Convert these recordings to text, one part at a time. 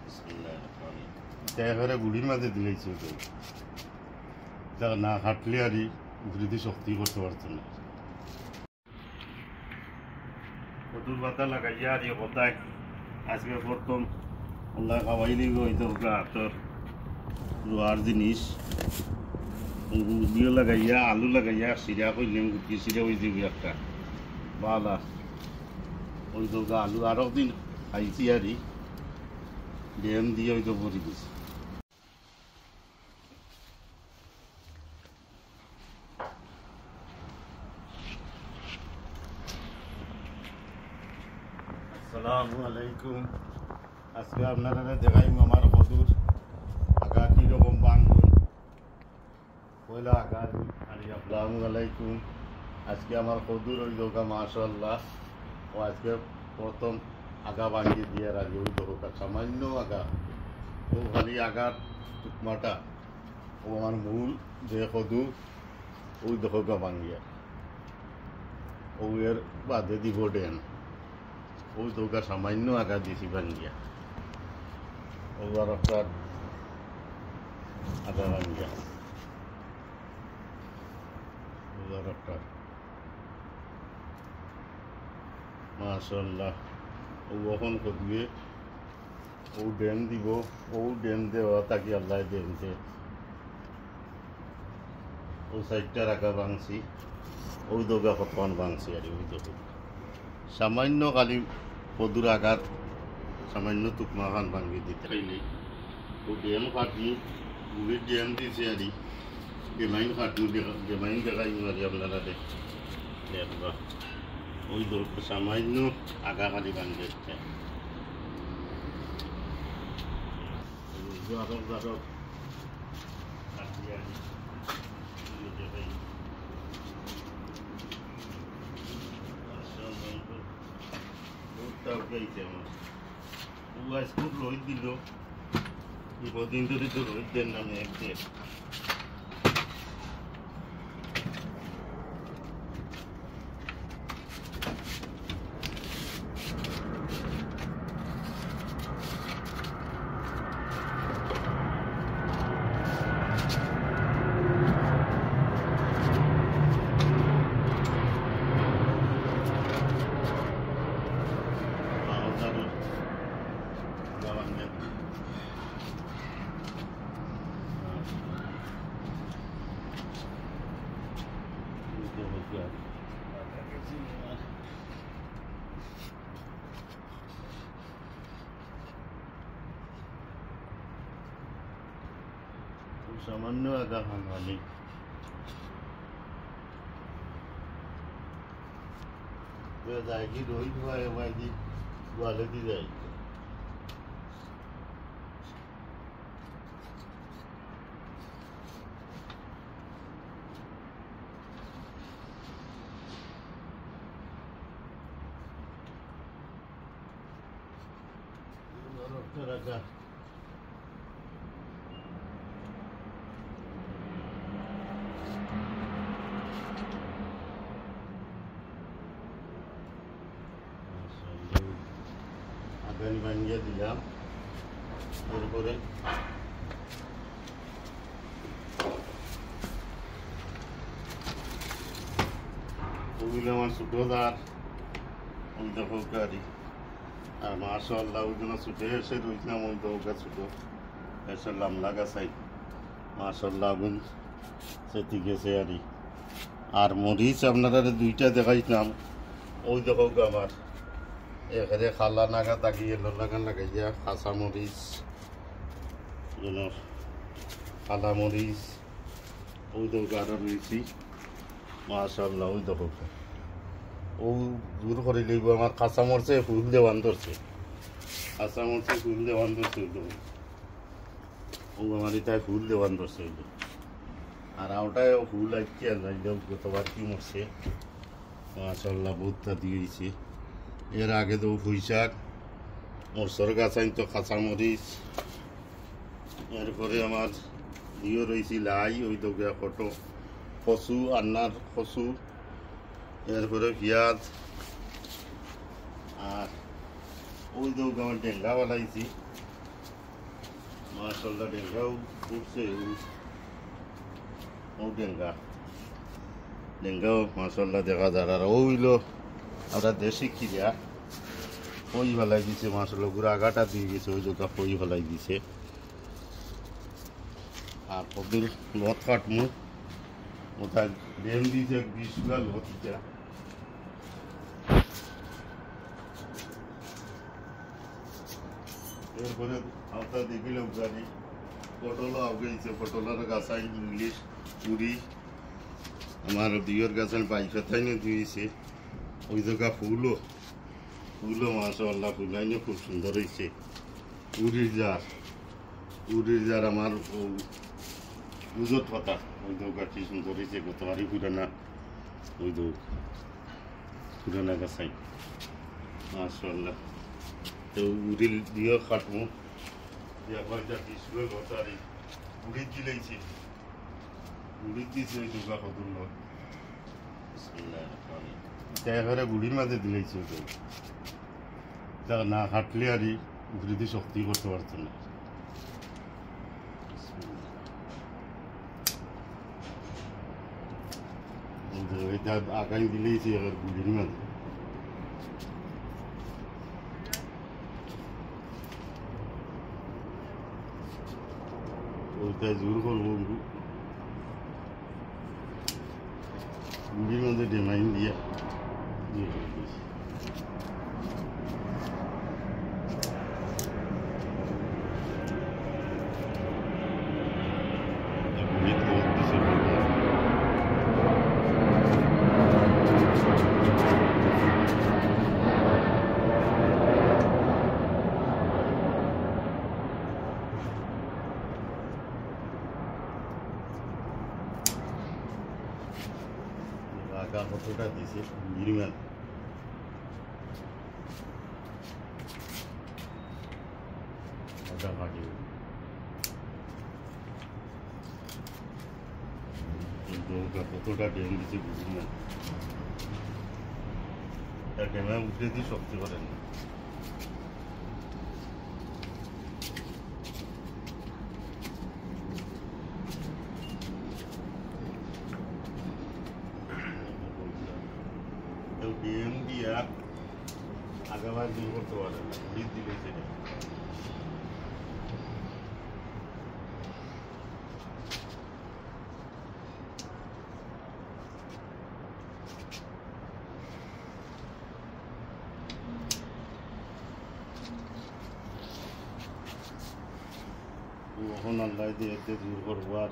একেবারে গুড়ির মাঝে দিলেছি না হাঁটলে আর বৃদ্ধি শক্তি করতে পারতো না কদুর পাতা লাগাইয়া আর কোথায় আজকে প্রথম আল্লাহ খাওয়াইলি হয়তো হাতর রোয়ার জিনিস গুড়িও লাগাইয়া আলু লাগাইয়া সিরা করলাম গুটি সিরা হয়ে যাবে একটা বালা ওই তো আলু আরো দিন খাইছি আর ড্যাম দিয়ে হয়তো ভরি দিছি আসসালামু আলাইকুম আজকে আপনারা দেখাইম আমার কদুর আগা কীরকম বাঙ্গুন পয়লা আগা আর আসসালামু আলাইকুম আজকে আমার কদুর ওই দোকা মাশাআল্লাহ ও আজকে প্রথম আগা ভাঙিয়ে দিয়ে রাখি ওই দোকা সামান্য আগা ও খালি আগার টুকমাটা ও আমার মূল যে কদু ওই দোকা ভাঙিয়া ও এর বাদে দিব ডেন ওই দোকা সামান্য আগা দিয়েছি ভাঙ্গিয়া ও আর একটা আগা ভাঙ্গিয়া ও আর একটা মাশাআল্লাহ ও ওখান কদিয়ে ও ড্যাম দিব ও ড্যাম দেওয়া তাকে আল্লাহ দেনছে ও সাইডটা রাখা ভাঙছি ওই দোকা কতক্ষণ ভাঙছি আর ওই দোকা সামান্য খালি কদুর আঘাত সামান্য টুকমা খান ভাঙি দিতে খাইলে ও ড্যাম কাটি গুড়ির ড্যাম দিছে আর ডেমাইন কাটু ডেমাইন দেখাই আর আপনারা দেখবা ওই দোকা সামান্য আগা খালি ভাঙি দিচ্ছে আরো আরো কাটি আর দেখাই গেছে আমার ও আজ খুব রোহিত দিল কদিন ধরে তো রোহিত দেন নামে একদিন সামান্য আগা ভাঙালি যায় কি রোহিত ভাই কি গোয়ালে দি যায় রাখা আগানি ভাঙিয়ে দিলাম এরপরে ওগুলো আমার ছোটো দাঁড় ওই দেখো গাড়ি আর মাশাআল্লাহ ওই জন্য ছুটে এসে রয়েছিলাম ওই দৌকা ছোটো এসে লামলা গাছাই মাশাআল্লাহ আগুন সেটি গেছে আর মরিচ আপনারা দুইটা দেখাইছিলাম ওই দেখো আমার এখানে খালা নাগা তাকিয়ে লাগান লাগাইয়া কাঁচা মরিচ খালা মরিচ ওই দৌকা আরো রয়েছি মাশাআল্লাহ ওই দেখো ও দূর করে লইব আমার কাঁচা মরচে ফুল দেওয়ান ধরছে কাঁচা মরচে ফুল দেওয়ান ধরছে ও আমার এটাই ফুল দেওয়ান ধরছে আর ওটায় ফুল আসছে আর গতবার কি মরছে মাশাআল্লাহ বহুতটা দিয়েছে এর আগে তো পুঁই শাক মরসর গাছ আনতো কাঁচা মরিচ এরপরে আমার ইয়ে রয়েছে লাই ওই তো কত কচু আন্নার কচু এরপরে পেঁয়াজ আর ওই তো আমার ডেঙ্গা বানাইছি মাশাআল্লাহ ডেঙ্গাও উঠছে ও ডেঙ্গাও মাশাআল্লাহ দেখা যায় আর ওইলো আমরা দেশি খিরা পই ফেলাই দিছে মাশাআল্লাহ গুড়া আগাটা দিয়ে গেছে ওই জায়গা পই ফেলাই দিছে আর কদুর লত কাটমু ওটা ডেম দিয়েছে 20 গুলা লত দিতে এরপরে আওতা দেখিলে গাড়ি পটলও আগাইছে পটলের গাছাই ইংলিশ পুরি আমার দুইয়ের গাছের বাইকতাই নিয়ে দিয়েছে ওই জায়গা ফুলও মাশাআল্লাহ ফুলাইনে খুব সুন্দর হয়েছে উড়ির জার আমার উজত পাতা ওই জায়গা কি সুন্দর হয়েছে গতবারই পুরানা ওই পুরানা গাছাই মাশাআল্লাহ তো উড়িল দিয়ে কাটবো একবার যা পিসবে গতারি উড়ির দিলেইছে উড়ির দিয়েছে ওই জায়গা কদুর লোক এবারে গুড়ির মাঝে দিলেইছে ওটা না হাঁটলে আর উড়িতে শক্তি করতে পারতো না এটা আগাই দিলেইছে এবার গুড়ির মাঝে ওইটা জোর করবো গুড়ির মধ্যে ডেমাইন দিয়া আগা কতটা দিছে গিরিমান আগা ভাগে কতটা ডেম দিছে গিরিমান ডেমে উঠে দিয়ে শক্তি করেন না ডেম দিয়া আগাবার দূর করতে পারে না উড়িয়ে দিলে সেটা এখন আল্লাহ দিয়ে দূর করবো আর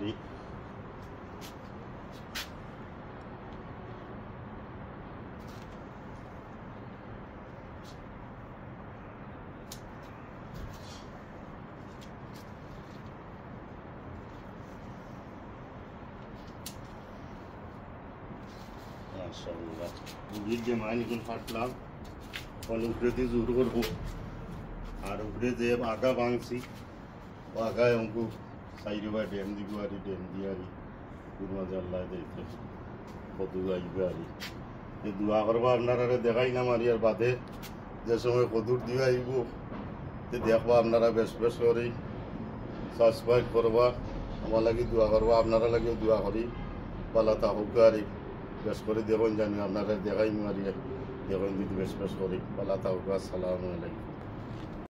মাশাআল্লাহ উড়ির যে মাইন এখন ফাটলাম ফল উপরে দিয়ে জোর করবো আর উপরে যে আগা ভাঙছি ও আগায় অঙ্কু সাইডে বা ড্যাম দিব আর ড্যাম দিয়ে আর পুর মাঝে আল্লাহ দেখতে কদু আসবে আর এই দোয়া করবা আপনারা দেখাই না মারি আর বাদে যে সময় কদুর দিয়ে আইব তো দেখবা আপনারা বেশ বেশ করে সাবস্ক্রাইব করবা আমার লাগে দোয়া করবা আপনারা লাগে দোয়া করি পালা থাকুক আর বেশ করে দেখুন জানি আপনারা দেখাই মারি দেখুন যদি বেশ বেশ করি পালা থাকুক আসসালামু আলাইকুম।